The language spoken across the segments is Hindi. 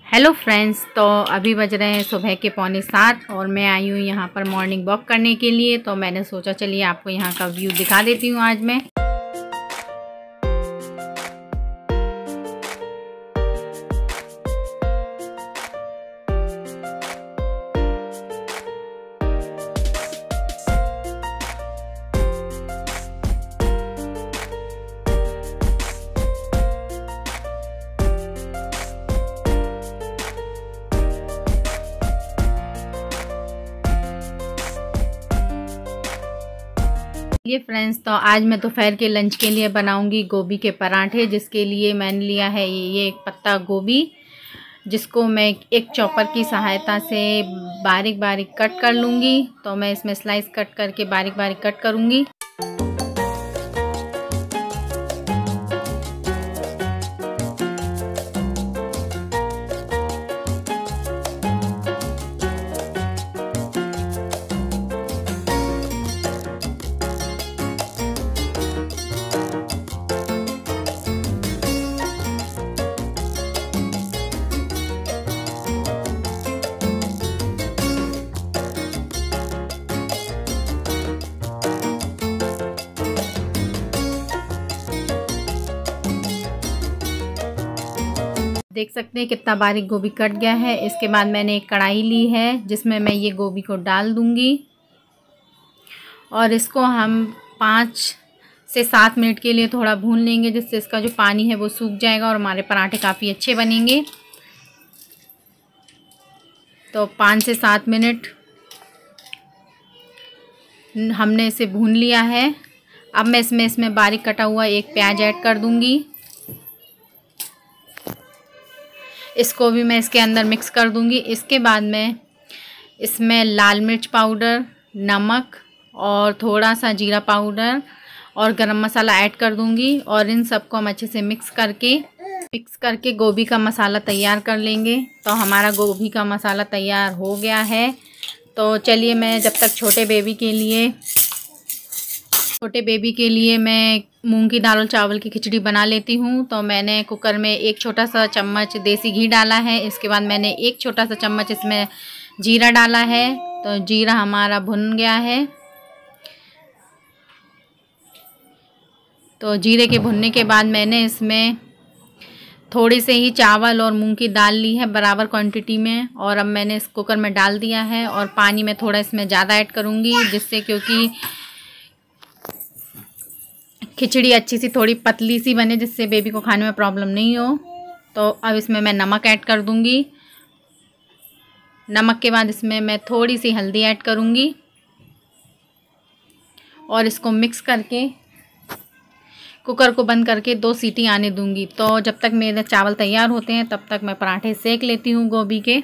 हेलो फ्रेंड्स, तो अभी बज रहे हैं सुबह के 6:45 और मैं आई हूँ यहाँ पर मॉर्निंग वॉक करने के लिए। तो मैंने सोचा चलिए आपको यहाँ का व्यू दिखा देती हूँ आज मैं। ये फ्रेंड्स, तो आज मैं दोपहर के लंच के लिए बनाऊंगी गोभी के पराठे, जिसके लिए मैंने लिया है ये एक पत्ता गोभी, जिसको मैं एक चॉपर की सहायता से बारीक बारीक कट कर लूँगी। तो मैं इसमें स्लाइस कट करके बारीक बारीक कट करूँगी। देख सकते हैं कितना बारीक गोभी कट गया है। इसके बाद मैंने एक कढ़ाई ली है जिसमें मैं ये गोभी को डाल दूंगी और इसको हम 5 से 7 मिनट के लिए थोड़ा भून लेंगे, जिससे इसका जो पानी है वो सूख जाएगा और हमारे पराठे काफ़ी अच्छे बनेंगे। तो 5 से 7 मिनट हमने इसे भून लिया है। अब मैं इसमें बारीक कटा हुआ एक प्याज ऐड कर दूंगी। इसको भी मैं इसके अंदर मिक्स कर दूंगी। इसके बाद मैं इसमें लाल मिर्च पाउडर, नमक और थोड़ा सा जीरा पाउडर और गरम मसाला ऐड कर दूंगी और इन सबको हम अच्छे से मिक्स करके गोभी का मसाला तैयार कर लेंगे। तो हमारा गोभी का मसाला तैयार हो गया है। तो चलिए, मैं जब तक छोटे बेबी के लिए मैं मूंग की दाल और चावल की खिचड़ी बना लेती हूँ। तो मैंने कुकर में एक छोटा सा चम्मच देसी घी डाला है। इसके बाद मैंने एक छोटा सा चम्मच इसमें जीरा डाला है। तो जीरा हमारा भुन गया है। तो जीरे के भुनने के बाद मैंने इसमें थोड़ी से ही चावल और मूंग की दाल ली है बराबर क्वांटिटी में, और अब मैंने इस कुकर में डाल दिया है। और पानी में थोड़ा इसमें ज़्यादा ऐड करूँगी, जिससे क्योंकि खिचड़ी अच्छी सी थोड़ी पतली सी बने, जिससे बेबी को खाने में प्रॉब्लम नहीं हो। तो अब इसमें मैं नमक ऐड कर दूंगी। नमक के बाद इसमें मैं थोड़ी सी हल्दी ऐड करूंगी और इसको मिक्स करके कुकर को बंद करके 2 सीटी आने दूंगी। तो जब तक मेरे चावल तैयार होते हैं तब तक मैं पराठे सेक लेती हूँ गोभी के।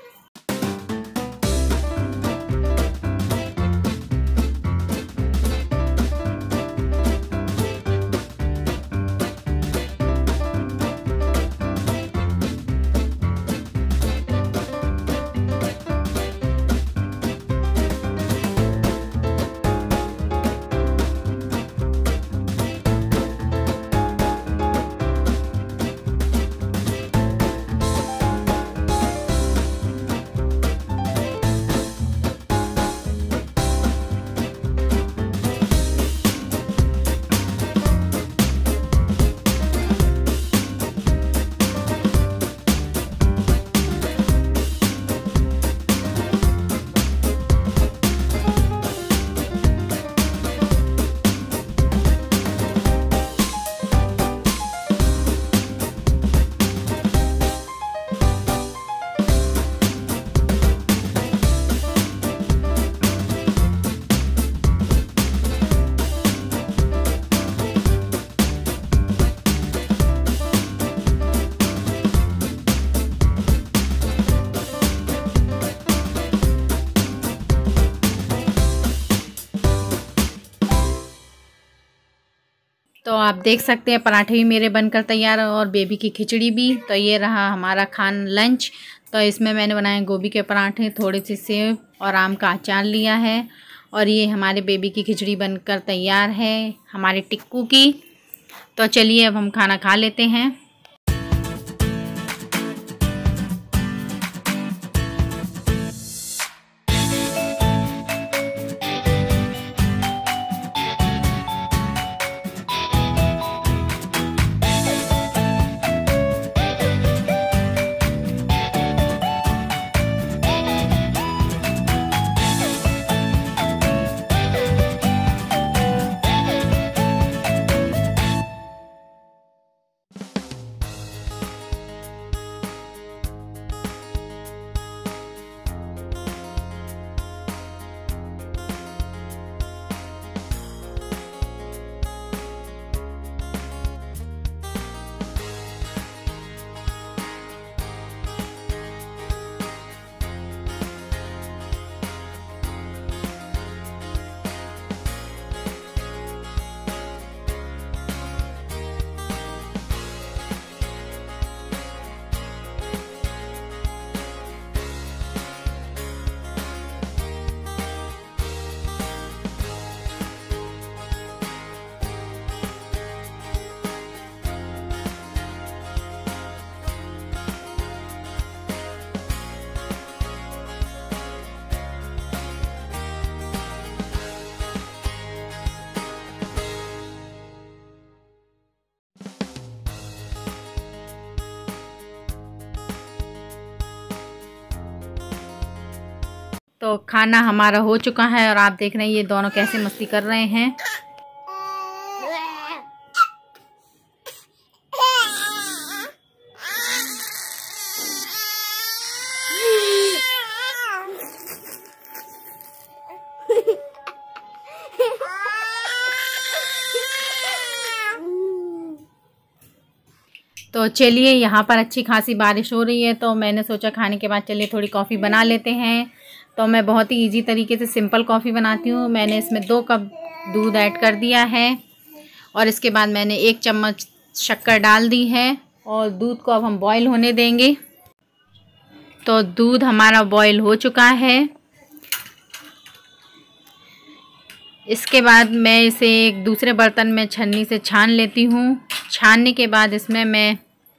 तो आप देख सकते हैं पराठे भी मेरे बनकर तैयार और बेबी की खिचड़ी भी। तो ये रहा हमारा लंच। तो इसमें मैंने बनाए गोभी के पराठे, थोड़ी सी सेव और आम का अचार लिया है। और ये हमारे बेबी की खिचड़ी बनकर तैयार है हमारे टिक्कू की। तो चलिए अब हम खाना खा लेते हैं। तो खाना हमारा हो चुका है और आप देख रहे हैं ये दोनों कैसे मस्ती कर रहे हैं। तो चलिए, यहाँ पर अच्छी खासी बारिश हो रही है तो मैंने सोचा खाने के बाद चलिए थोड़ी कॉफ़ी बना लेते हैं। तो मैं बहुत ही इजी तरीके से सिंपल कॉफ़ी बनाती हूँ। मैंने इसमें 2 कप दूध ऐड कर दिया है और इसके बाद मैंने 1 चम्मच शक्कर डाल दी है और दूध को अब हम बॉईल होने देंगे। तो दूध हमारा बॉईल हो चुका है। इसके बाद मैं इसे एक दूसरे बर्तन में छन्नी से छान लेती हूँ। छानने के बाद इसमें मैं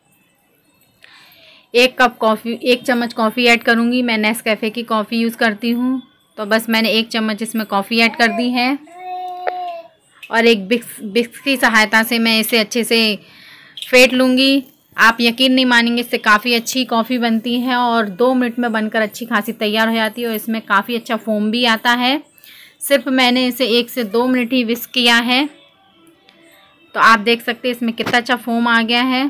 1 चम्मच कॉफ़ी ऐड करूँगी। मैं नेस्कैफ़े की कॉफ़ी यूज़ करती हूँ। तो बस मैंने 1 चम्मच इसमें कॉफ़ी ऐड कर दी है और एक बिक्स की सहायता से मैं इसे अच्छे से फेंट लूँगी। आप यकीन नहीं मानेंगे, इससे काफ़ी अच्छी कॉफ़ी बनती है और 2 मिनट में बनकर अच्छी खासी तैयार हो जाती है और इसमें काफ़ी अच्छा फोम भी आता है। सिर्फ मैंने इसे 1 से 2 मिनट ही विस्क किया है। तो आप देख सकते हैं इसमें कितना अच्छा फोम आ गया है।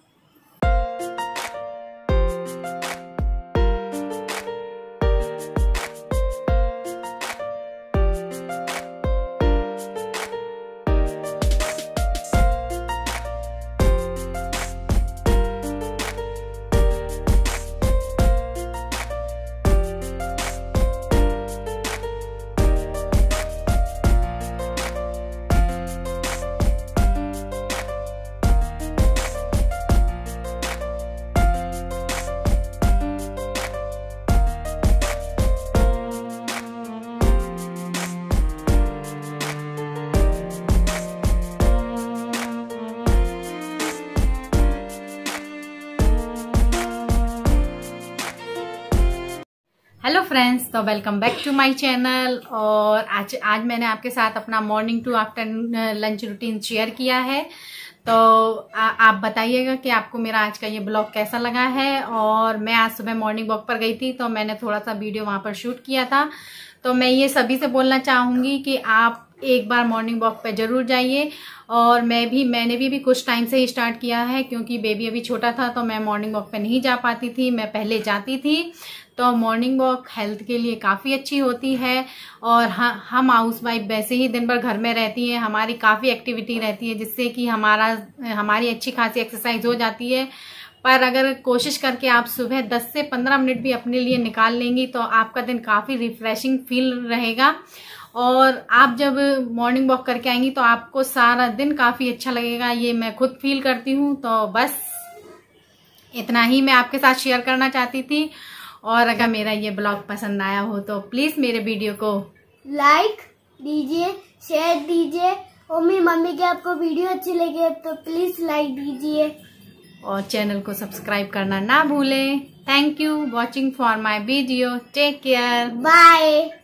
हेलो फ्रेंड्स, तो welcome back to my channel. और आज मैंने आपके साथ अपना morning to afternoon lunch routine share किया है। तो आप बताइएगा कि आपको मेरा आज का ये ब्लॉग कैसा लगा है। और मैं आज सुबह मॉर्निंग वॉक पर गई थी तो मैंने थोड़ा सा वीडियो वहाँ पर शूट किया था। तो मैं ये सभी से बोलना चाहूँगी कि आप एक बार मॉर्निंग वॉक पे ज़रूर जाइए। और मैंने भी कुछ टाइम से ही स्टार्ट किया है, क्योंकि बेबी अभी छोटा था तो मैं मॉर्निंग वॉक पे नहीं जा पाती थी। मैं पहले जाती थी। तो मॉर्निंग वॉक हेल्थ के लिए काफ़ी अच्छी होती है। और हम हाउस वाइफ वैसे ही दिन भर घर में रहती हैं, हमारी काफ़ी एक्टिविटी रहती है जिससे कि हमारी अच्छी खासी एक्सरसाइज हो जाती है। पर अगर कोशिश करके आप सुबह 10 से 15 मिनट भी अपने लिए निकाल लेंगी तो आपका दिन काफ़ी रिफ्रेशिंग फील रहेगा। और आप जब मॉर्निंग वॉक करके आएंगी तो आपको सारा दिन काफ़ी अच्छा लगेगा, ये मैं खुद फील करती हूँ। तो बस इतना ही मैं आपके साथ शेयर करना चाहती थी। और अगर मेरा ये ब्लॉग पसंद आया हो तो प्लीज़ मेरे वीडियो को लाइक दीजिए, शेयर दीजिए। और मेरी मम्मी की आपको वीडियो अच्छी लगे तो प्लीज़ लाइक दीजिए और चैनल को सब्सक्राइब करना ना भूलें। Thank you watching for my video. Take care, bye.